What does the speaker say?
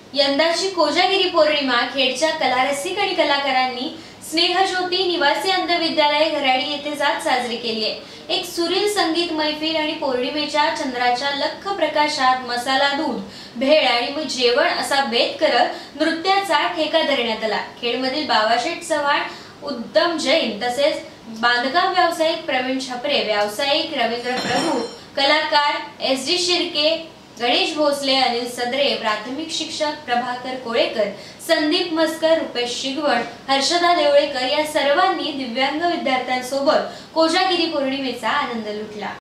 यंदाची कोजागिरी पौर्णिमा खेडच्या कलारसिक आणि कलाकारांनी स्नेहज्योती निवासी अंधविद्यालय घराडी येथे जात साजरी केली आहे। एक सुरील संगीत मैफिल आणि पौर्णिमेच्या चंद्राच्या लख प्रकाशात मसाला दूध, भेळ आणि जेवण असा बेत करत नृत्याचा ठेका धरण्यात आला। खेडमधील बाबाशेठ चव्हाण, उत्तम जैन तसेच बांधकाम व्यावसायिक प्रवीण छपरे, व्यावसायिक रवींद्र प्रभू, कलाकार एस.डी. शिर्के, गणेश भोसले, अनिल सदरे, प्राथमिक शिक्षक प्रभाकर कोळेकर, संदीप मस्कर, रुपेश शिगवण, हर्षदा देवळेकर या सर्वांनी दिव्यांग विद्यार्थ्यांसोबत कोजागिरी पौर्णिमेचा आनंद लुटला।